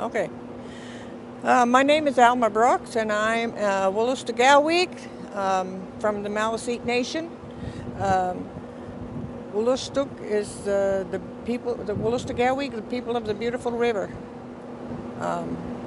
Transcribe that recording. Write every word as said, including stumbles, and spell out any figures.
Okay. Uh, my name is Alma Brooks, and I'm uh, Wooloostagalweek um, from the Maliseet Nation. Um, Wooloostook is uh, the people, the Wooloostagalweek, the people of the beautiful river. Um,